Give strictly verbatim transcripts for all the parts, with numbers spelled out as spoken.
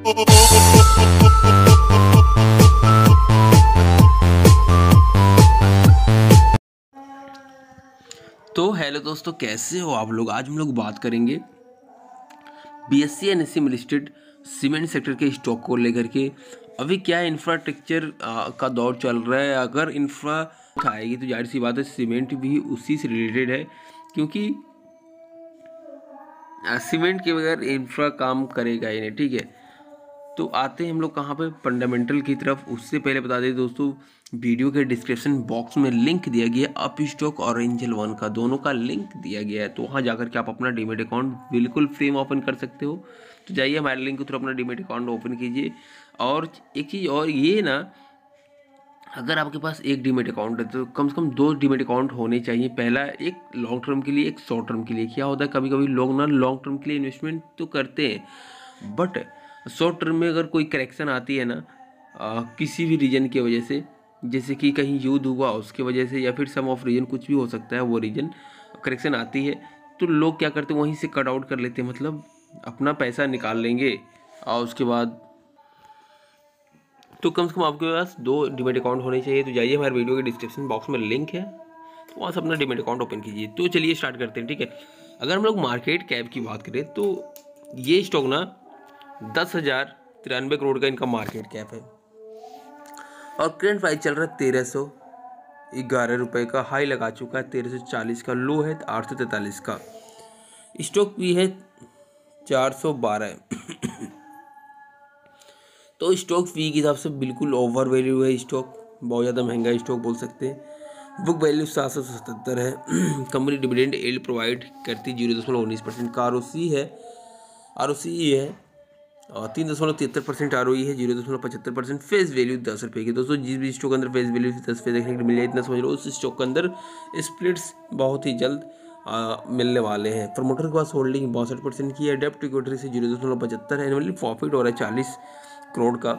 तो हेलो दोस्तों, कैसे हो आप लोग। आज हम लोग बात करेंगे बीएससी एनएससी में लिस्टेड सीमेंट सेक्टर के स्टॉक को लेकर के। अभी क्या इंफ्रास्ट्रक्चर का दौर चल रहा है। अगर इंफ्रा आएगी तो जाहिर सी बात है सीमेंट भी उसी से रिलेटेड है, क्योंकि सीमेंट के बगैर इंफ्रा काम करेगा ही नहीं। ठीक है, तो आते हैं हम लोग कहाँ पे, फंडामेंटल की तरफ। उससे पहले बता दें दोस्तों, वीडियो के डिस्क्रिप्शन बॉक्स में लिंक दिया गया है अप स्टॉक और एंजल वन का, दोनों का लिंक दिया गया है। तो वहाँ जाकर के आप अपना डीमेट अकाउंट बिल्कुल फ्री में ओपन कर सकते हो। तो जाइए हमारे लिंक के थ्रू अपना डीमेट अकाउंट ओपन कीजिए। और एक चीज़ और ये ना, अगर आपके पास एक डीमेट अकाउंट है तो कम से कम दो डीमेट अकाउंट होने चाहिए। पहला एक लॉन्ग टर्म के लिए, एक शॉर्ट टर्म के लिए। क्या होता है, कभी कभी लोग ना लॉन्ग टर्म के लिए इन्वेस्टमेंट तो करते हैं, बट शॉर्ट टर्म में अगर कोई करेक्शन आती है ना आ, किसी भी रीजन की वजह से, जैसे कि कहीं युद्ध हुआ उसके वजह से, या फिर सम ऑफ रीजन कुछ भी हो सकता है, वो रीजन करेक्शन आती है तो लोग क्या करते हैं, वहीं से कट आउट कर लेते हैं, मतलब अपना पैसा निकाल लेंगे। और उसके बाद तो कम से कम आपके पास दो डीमेट अकाउंट होने चाहिए। तो जाइए हमारे वीडियो के डिस्क्रिप्शन बॉक्स में लिंक है, तो वहाँ से अपना डीमेट अकाउंट ओपन कीजिए। तो चलिए स्टार्ट करते हैं। ठीक है, अगर हम लोग मार्केट कैप की बात करें तो ये स्टॉक ना दस हज़ार तिरानवे करोड़ का इनका मार्केट कैप है और करंट प्राइस चल रहा है तेरह सौ ग्यारह रुपये का। हाई लगा चुका है तेरह सौ चालीस का, लो है आठ सौ तैंतालीस का। स्टॉक भी है चार सौ बारह। तो स्टॉक फी के हिसाब से बिल्कुल ओवर वैल्यू है स्टॉक, बहुत ज़्यादा महंगा स्टॉक बोल सकते हैं। बुक वैल्यू सात सौ सतहत्तर है। कंपनी डिविडेंड एल्ड प्रोवाइड करती जीरो दशमलव उन्नीस परसेंट का। आर ओ सी है, आर ओ सी है और तीन दशमलव तिहत्तर परसेंट आर ओ ई है, जीरो दशमलव पचहत्तर परसेंट। फेस वैल्यू दस रुपये की। दोस्तों जिस भी स्टॉक के अंदर फेस वैल्यू दस रुपये देखने को मिल जाए, इतना समझ लो उस स्टॉक के अंदर स्प्लिट्स बहुत ही जल्द आ, मिलने वाले हैं। प्रमोटर के पास होल्डिंग बासठ परसेंट की है। डेप्ट इक्विटी से जीरो दशमलव पचहत्तर है। एनुअली प्रॉफिट हो रहा है चालीस करोड़ का।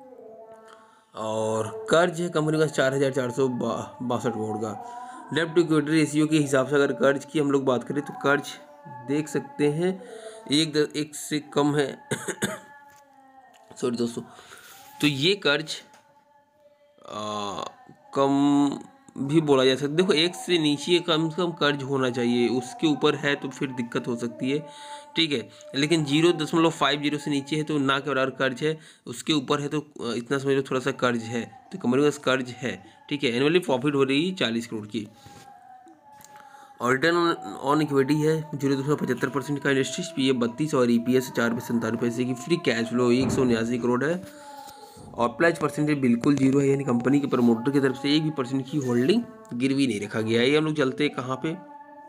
और कर्ज है कंपनी का चार हज़ार चार सौ बासठ करोड़ का। डेप्ट टू इक्विटी रेशियो के हिसाब से अगर कर्ज की हम लोग बात करें तो कर्ज देख सकते हैं एक दर, एक से कम है। सॉरी दोस्तों, तो ये कर्ज आ, कम भी बोला जा सकता है। देखो एक से नीचे कम से कम कर्ज होना चाहिए, उसके ऊपर है तो फिर दिक्कत हो सकती है। ठीक है, लेकिन जीरो दशमलव फाइव जीरो से नीचे है तो ना के बराबर कर्ज है, उसके ऊपर है तो इतना समझ लो थोड़ा सा कर्ज है, तो कंपनी के पास कर्ज है। ठीक है, एनुअली प्रॉफिट हो रही है चालीस करोड़ की। और रिटर्न ऑन इक्विटी है जीरो दशमलव पचहत्तर परसेंट का। इंडस्ट्रीज पी है बत्तीस और ई पी एस चार पे सत्तानवे पैसे की। फ्री कैश फ्लो एक सौ उन्यासी करोड़ है और प्लेज परसेंटेज बिल्कुल जीरो है, यानी कंपनी के प्रमोटर की तरफ से एक भी परसेंट की होल्डिंग गिरवी नहीं रखा गया है। हम लोग चलते हैं कहाँ पे,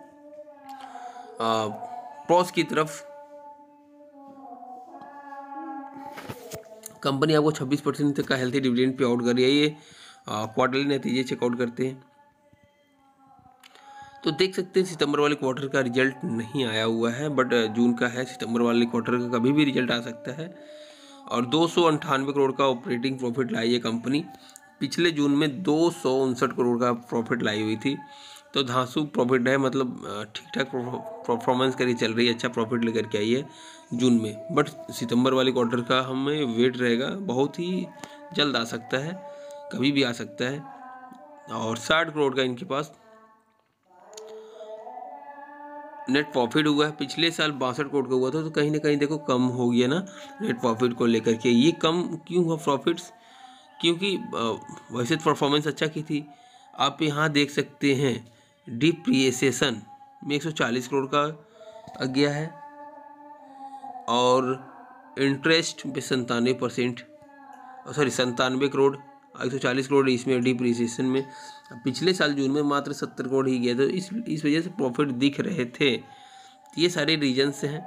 प्रॉस की तरफ। कंपनी आपको छब्बीस परसेंट तक का हेल्थी डिविडेंड पे आउट कर रही है। ये क्वार्टरली नतीजे चेकआउट करते हैं तो देख सकते हैं सितंबर वाले क्वार्टर का रिजल्ट नहीं आया हुआ है, बट जून का है। सितंबर वाले क्वार्टर का कभी भी रिजल्ट आ सकता है। और दो सौ अंठानवे करोड़ का ऑपरेटिंग प्रॉफिट लाई है कंपनी। पिछले जून में दो सौ उनसठ करोड़ का प्रॉफिट लाई हुई थी, तो धांसू प्रॉफिट है, मतलब ठीक ठाक परफॉर्मेंस करके चल रही है, अच्छा प्रॉफिट लेकर के आई है जून में। बट सितंबर वाले क्वार्टर का हमें वेट रहेगा, बहुत ही जल्द आ सकता है, कभी भी आ सकता है। और साठ करोड़ का इनके पास नेट प्रॉफिट हुआ है। पिछले साल बासठ करोड़ का हुआ था, तो कहीं ना कहीं देखो कम हो गया ना नेट प्रॉफिट को लेकर के। ये कम क्यों हुआ प्रॉफिट्स, क्योंकि वैसे तो परफॉर्मेंस अच्छा की थी। आप यहाँ देख सकते हैं डिप्रिसिएशन में एक सौ चालीस करोड़ का आ गया है और इंटरेस्ट पे संतानवे परसेंट सॉरी संतानवे करोड़, एक सौ चालीस करोड़ इसमें डिप्रिसिएशन में। पिछले साल जून में मात्र सत्तर करोड़ ही गया, तो इस इस वजह से प्रॉफिट दिख रहे थे। ये सारे रीजन्स हैं।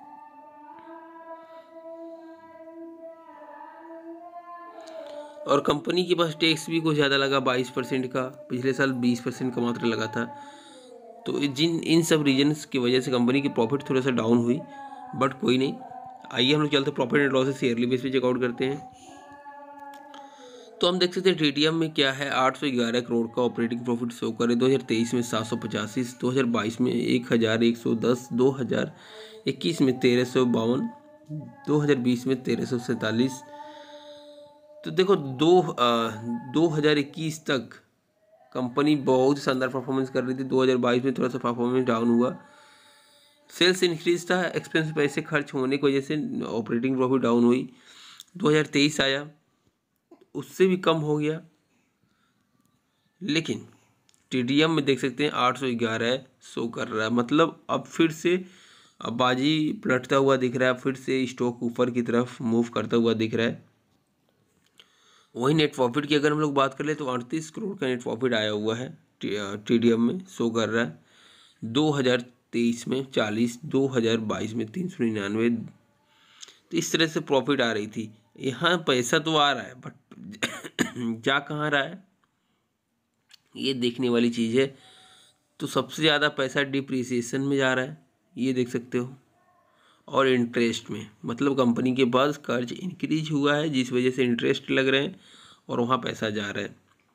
और कंपनी के पास टैक्स भी कुछ ज़्यादा लगा, बाईस परसेंट का। पिछले साल बीस परसेंट का मात्र लगा था। तो जिन इन सब रीजन्स की वजह से कंपनी की प्रॉफिट थोड़ा सा डाउन हुई, बट कोई नहीं। आइए हम लोग चलते profit and losses yearly base पे चेकआउट करते हैं। तो हम देख सकते हैं टीटीएम में क्या है, आठ सौ ग्यारह करोड़ का ऑपरेटिंग प्रॉफिट शो करे। दो हज़ार तेईस में सात सौ पचासी, दो हज़ार बाईस में एक हज़ार एक सौ दस, दो हज़ार इक्कीस में तेरह सौ बावन, दो हज़ार बीस में तेरह सौ सैंतालीस। तो देखो दो दो हज़ार इक्कीस तक कंपनी बहुत शानदार परफॉर्मेंस कर रही थी। दो हज़ार बाईस में थोड़ा सा परफॉर्मेंस डाउन हुआ। सेल्स इंक्रीज था, एक्सपेंस पैसे खर्च होने की वजह से ऑपरेटिंग प्रॉफिट डाउन हुई। दो हज़ार तेईस आया, उससे भी कम हो गया। लेकिन टीडीएम में देख सकते हैं आठ सौ ग्यारह शो कर रहा है, मतलब अब फिर से अब बाजी पलटता हुआ दिख रहा है, फिर से स्टॉक ऊपर की तरफ मूव करता हुआ दिख रहा है। वही नेट प्रॉफिट की अगर हम लोग बात कर ले तो अड़तीस करोड़ का नेट प्रॉफिट आया हुआ है, टीडीएम में शो कर रहा है। दो हज़ार तेईस में चालीस, दो हज़ार बाईस में तीन सौ निन्यानवे। तो इस तरह से प्रॉफिट आ रही थी। यहाँ पैसा तो आ रहा है बट जा कहाँ रहा है ये देखने वाली चीज़ है। तो सबसे ज़्यादा पैसा डिप्रिसिएशन में जा रहा है, ये देख सकते हो, और इंटरेस्ट में, मतलब कंपनी के पास कर्ज इंक्रीज हुआ है जिस वजह से इंटरेस्ट लग रहे हैं और वहाँ पैसा जा रहा है।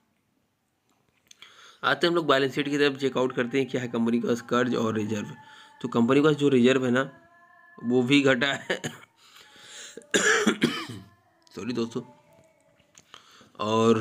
आते हम लोग बैलेंस शीट की तरफ चेकआउट करते हैं क्या है कंपनी के पास कर्ज और रिजर्व। तो कंपनी के पास जो रिजर्व है ना वो भी घटा है सॉरी दोस्तों। और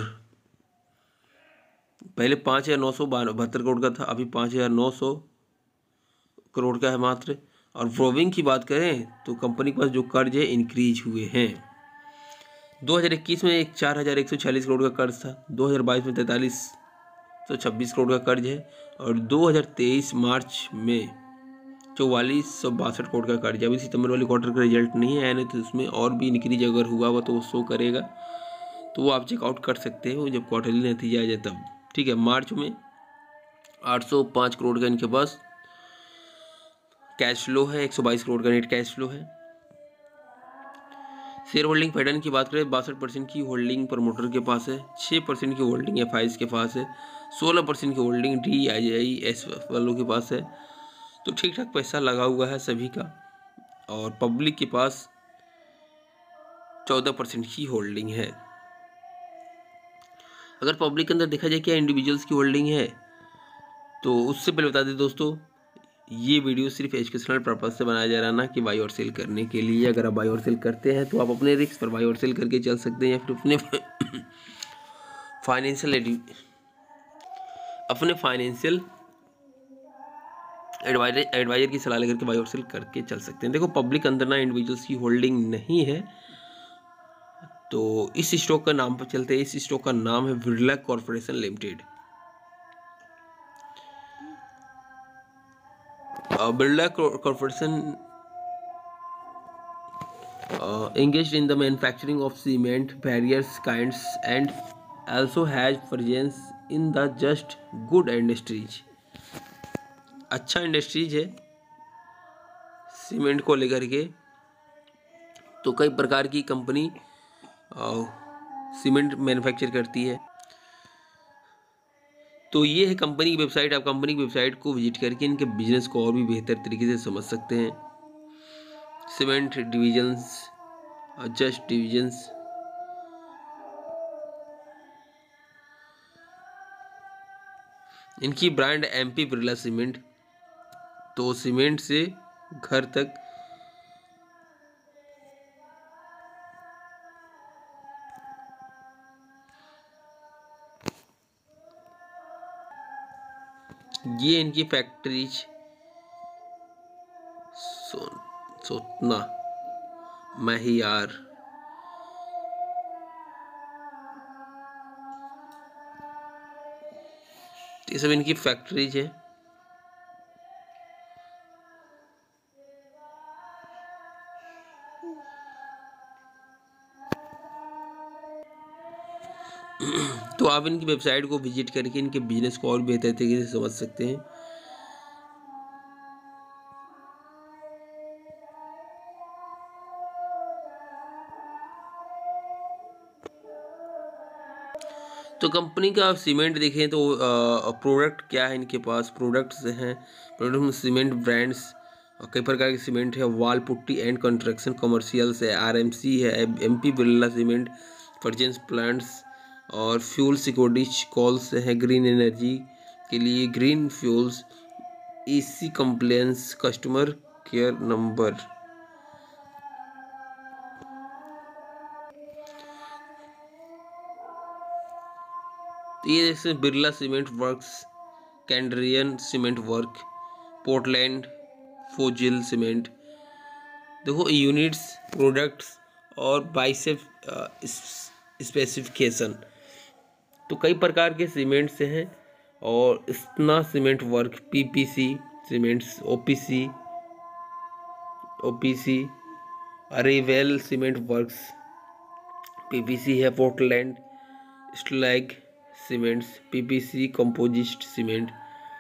पहले पाँच हज़ार नौ सौ बहत्तर करोड़ का था, अभी पाँच हज़ार नौ सौ करोड़ का है मात्र। और बोरोइंग की बात करें तो कंपनी के पास जो कर्ज है इंक्रीज हुए हैं। दो हज़ार इक्कीस में एक चार हज़ार एक सौ छियालीस करोड़ का कर्ज था, दो हज़ार बाईस में तैंतालीस सौ छब्बीस करोड़ का कर्ज है, और दो हज़ार तेईस मार्च में चौवालीस सौ बासठ करोड़ का कर्ज है। अभी सितंबर वाली क्वार्टर का रिजल्ट नहीं है, नहीं तो उसमें और भी इंक्रीज अगर हुआ हुआ तो वो शो करेगा, तो वो आप चेकआउट कर सकते हो जब क्वार्टरली नतीजा आ जाए तब। ठीक है, मार्च में आठ सौ पाँच करोड़ का इनके पास कैश फ्लो है, एक सौ बाईस करोड़ का नेट कैश फ्लो है। शेयर होल्डिंग पैटर्न की बात करें, बासठ परसेंट की होल्डिंग प्रमोटर के पास है, छः परसेंट की होल्डिंग एफ आई के पास है, सोलह परसेंट की holding D I I S वालों के पास है। तो ठीक ठाक पैसा लगा हुआ है सभी का। और पब्लिक के पास चौदह परसेंट की होल्डिंग है। अगर पब्लिक के अंदर देखा जाए क्या इंडिविजुअल्स की होल्डिंग है, तो उससे पहले बता दें दोस्तों, ये वीडियो सिर्फ एजुकेशनल पर्पज से बनाया जा रहा है ना कि बाई और सेल करने के लिए। अगर आप बाई और सेल करते हैं तो आप अपने रिस्क पर बाई और सेल करके चल सकते हैं, या फिर अपने फाइनेंशियल अपने फाइनेंशियल एडवाइजर एडवाइजर की सलाह लेकर के बाई और सेल करके चल सकते हैं। देखो पब्लिक अंदर ना इंडिविजुअल्स की होल्डिंग नहीं है, तो इस स्टॉक का नाम पर चलते हैं। इस स्टॉक का नाम है Birla corporation limited. Birla corporation engaged in the manufacturing of cement various kinds and also has presence in the just good industries। अच्छा इंडस्ट्रीज है सीमेंट को लेकर के। तो कई प्रकार की कंपनी सीमेंट मैन्युफैक्चर करती है। तो ये है कंपनी की वेबसाइट। आप कंपनी की वेबसाइट को विजिट करके इनके बिजनेस को और भी बेहतर तरीके से समझ सकते हैं। सीमेंट डिविजन्स, जस्ट डिविजन्स, इनकी ब्रांड एमपी बिरला सीमेंट। तो सीमेंट से घर तक ये इनकी फैक्ट्रीज सो, सोतना महियार, ये सब इनकी फैक्ट्रीज है। तो आप इनकी वेबसाइट को विजिट करके इनके बिजनेस को और बेहतर तरीके से समझ सकते हैं। तो कंपनी का आप सीमेंट देखें तो प्रोडक्ट क्या है इनके पास, प्रोडक्ट्स हैं। प्रोडक्ट में सीमेंट ब्रांड्स, कई प्रकार के सीमेंट है, wall putty and construction commercials है, आरएमसी है, एमपी बिरला सीमेंट, फर्जेंस प्लांट्स और फ्यूल सिक्योरिटी कॉल्स हैं, ग्रीन एनर्जी के लिए green fuels, EC compliance, customer care number. तो ये जैसे बिरला सीमेंट वर्क्स, कैंड्रियन सीमेंट वर्क, पोर्टलैंड, फोजिल सीमेंट। देखो यूनिट्स, प्रोडक्ट्स और बाइसेप स्पेसिफिकेशन। तो कई प्रकार के सीमेंट से हैं और इतना cement work, PPC cements, OPC OPC अरेवेल सीमेंट वर्क्स, पीपीसी है, Portland slag cements, PPC composite cement.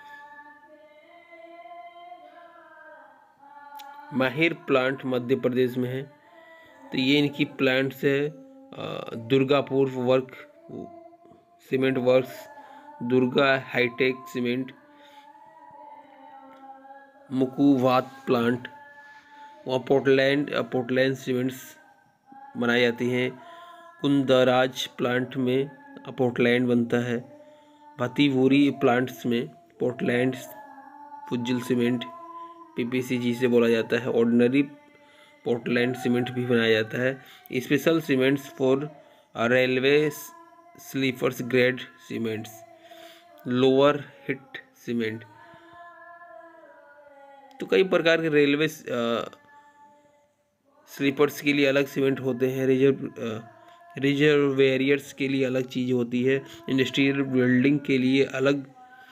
Maihar plant Madhya Pradesh में है, तो ये इनकी प्लांट्स है। Durgapur work cement works, Durga hitech cement, मुकुवात प्लांट, वहाँ पोर्टलैंड पोर्टलैंड सीमेंट्स बनाई जाती हैं। कुंदराज प्लांट में पोर्टलैंड बनता है। भतीवुरी प्लांट्स में पोर्टलैंड फुजिल सीमेंट, पीपीसी जिसे बोला जाता है। ऑर्डिनरी पोर्टलैंड सीमेंट भी बनाया जाता है। Special cements for railway sleepers grade cements, lower heat cement. तो कई प्रकार के रेलवे स्लीपर्स के लिए अलग सीमेंट होते हैं, रिजर्व रिजर्वेरियर्स के लिए अलग चीज़ होती है, इंडस्ट्रियल बिल्डिंग के लिए अलग,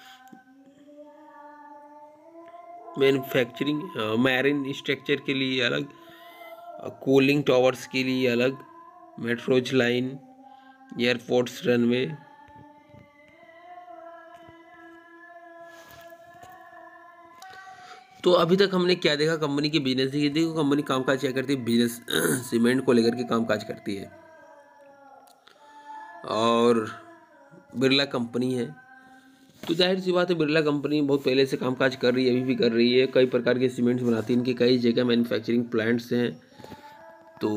मैन्युफैक्चरिंग मैरिन स्ट्रक्चर के लिए अलग, कूलिंग टावर्स के लिए अलग, मेट्रोज लाइन, एयरपोर्ट्स रनवे। तो अभी तक हमने क्या देखा, कंपनी के बिजनेस की। देखो कंपनी कामकाज क्या करती है, बिजनेस सीमेंट को लेकर के कामकाज करती है और बिरला कंपनी है। तो जाहिर सी बात है बिरला कंपनी बहुत पहले से कामकाज कर रही है, अभी भी कर रही है। कई प्रकार के सीमेंट्स बनाती है, इनके कई जगह मैन्युफैक्चरिंग प्लांट्स हैं। तो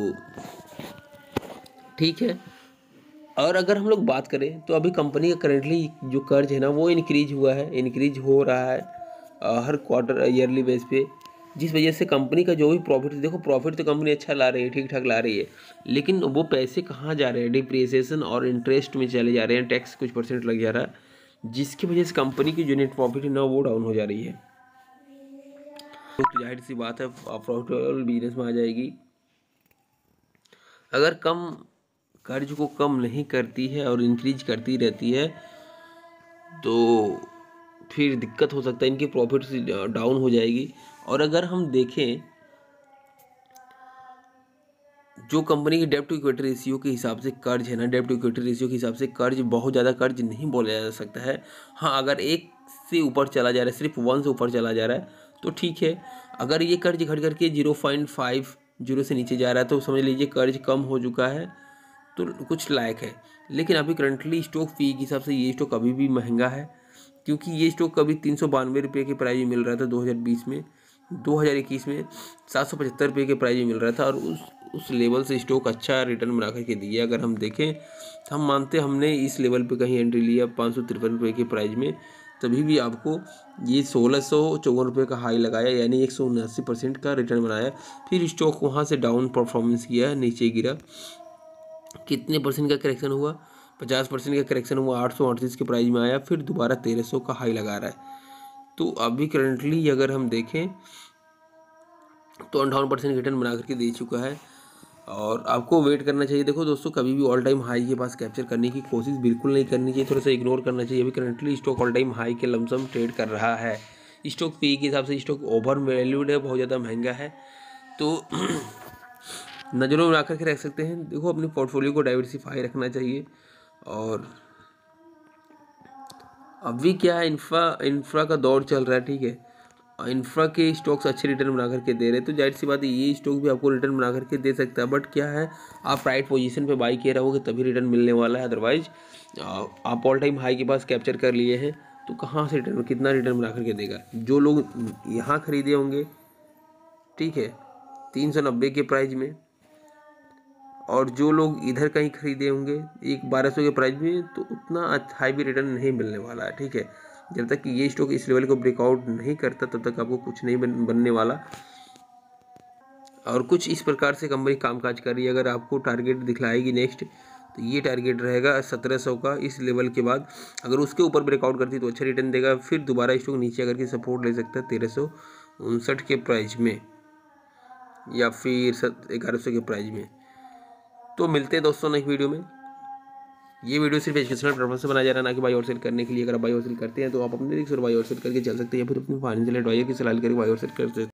ठीक है। और अगर हम लोग बात करें तो अभी कंपनी का करेंटली जो कर्ज है ना वो इंक्रीज हुआ है, इंक्रीज हो रहा है हर क्वार्टर ईयरली बेस पे, जिस वजह से कंपनी का जो भी प्रॉफिट, देखो प्रॉफिट तो कंपनी अच्छा ला रही है, ठीक ठाक ला रही है, लेकिन वो पैसे कहाँ जा रहे हैं, डिप्रिसिएशन और इंटरेस्ट में चले जा रहे हैं, टैक्स कुछ परसेंट लग जा रहा है, जिसकी वजह से कंपनी की जो नेट प्रॉफिट है ना वो डाउन हो जा रही है। तो जाहिर सी बात है प्रॉफिटेबल बिजनेस में आ जाएगी। अगर कम कर्ज को कम नहीं करती है और इंक्रीज करती रहती है तो फिर दिक्कत हो सकता है, इनकी प्रॉफिट डाउन हो जाएगी। और अगर हम देखें जो कंपनी की डेब्ट टू इक्विटी रेशियो के हिसाब से कर्ज है ना, डेब्ट टू इक्विटी रेशियो के हिसाब से कर्ज बहुत ज़्यादा कर्ज नहीं बोला जा सकता है। हाँ, अगर एक से ऊपर चला जा रहा है, सिर्फ वन से ऊपर चला जा रहा है तो ठीक है। अगर ये कर्ज घट करके जीरो पॉइंट फाइव जीरो से नीचे जा रहा है तो समझ लीजिए कर्ज कम हो चुका है, तो कुछ लायक है। लेकिन अभी करंटली स्टॉक पी के हिसाब से ये स्टॉक अभी भी महंगा है, क्योंकि ये स्टॉक कभी तीन सौ बानवे रुपये के प्राइस में मिल रहा था दो हज़ार बीस में, दो हज़ार इक्कीस में सात सौ पचहत्तर रुपये के प्राइस में मिल रहा था, और उस उस लेवल से स्टॉक अच्छा रिटर्न बना करके दिया। अगर हम देखें तो हम मानते हमने इस लेवल पे कहीं एंट्री लिया पाँच सौ तिरपन रुपये के प्राइस में, तभी भी आपको ये सोलह सौ चौवन रुपये का हाई लगाया, यानी एक सौ उनासी परसेंट का रिटर्न बनाया। फिर स्टॉक वहाँ से डाउन परफॉर्मेंस किया, नीचे गिरा। कितने परसेंट का करेक्शन हुआ, पचास परसेंट का करेक्शन हुआ, आठ सौ अड़तीस के प्राइस में आया, फिर दोबारा तेरह सौ का हाई लगा रहा है। तो अभी करंटली अगर हम देखें तो अंठावन परसेंट रिटर्न बना करके दे चुका है, और आपको वेट करना चाहिए। देखो दोस्तों, कभी भी ऑल टाइम हाई के पास कैप्चर करने की कोशिश बिल्कुल नहीं करनी चाहिए, थोड़ा सा इग्नोर करना चाहिए। अभी currently stock all time high के लमसम ट्रेड कर रहा है। स्टॉक पी के हिसाब से स्टॉक ओवर वैल्यूड है, बहुत ज़्यादा महंगा है, तो नज़रों में आकर के रख सकते हैं। देखो अपनी पोर्टफोलियो को डाइवर्सिफाई रखना चाहिए। और अभी क्या है, इंफ्रा इंफ्रा का दौर चल रहा है, ठीक है, इंफ्रा के स्टॉक्स अच्छे रिटर्न बना करके दे रहे हैं, तो जाहिर सी बात है ये स्टॉक भी आपको रिटर्न बना करके दे सकता है। बट क्या है, आप राइट पोजीशन पे बाई किए रहोगे तभी रिटर्न मिलने वाला है, अदरवाइज आप ऑल टाइम हाई के पास कैप्चर कर लिए हैं तो कहाँ से रिटर्न, कितना रिटर्न बना करके देगा। जो लोग यहाँ खरीदे होंगे, ठीक है, तीन सौ नब्बे के प्राइस में, और जो लोग इधर कहीं खरीदे होंगे एक बारह सौ के प्राइस में, तो उतना हाई भी रिटर्न नहीं मिलने वाला है, ठीक है। जब तक कि ये स्टॉक इस लेवल को ब्रेकआउट नहीं करता तब तक आपको कुछ नहीं बन, बनने वाला। और कुछ इस प्रकार से कंपनी कामकाज कर रही है। अगर आपको टारगेट दिखलाएगी नेक्स्ट, तो ये टारगेट रहेगा सत्रह सौ का। इस लेवल के बाद अगर उसके ऊपर ब्रेकआउट करती है तो अच्छा रिटर्न देगा, फिर दोबारा स्टॉक नीचे आकर के सपोर्ट ले सकता है तेरह सौ उनसठ के प्राइस में या फिर ग्यारह सौ के प्राइस में। तो मिलते हैं दोस्तों नेक्स्ट वीडियो में। ये वीडियो सिर्फ एजुकेशनल पर्पज से बनाया जा रहा है, ना कि बाई और सेल करने के लिए। अगर आप बाई और सेल करते हैं तो आप अपने रिस्क और बाई और सेल करके चल सकते हैं या फिर अपने फाइनेंशियल एडवाइजर की सलाह लेकर बाई और सेल कर सकते हैं।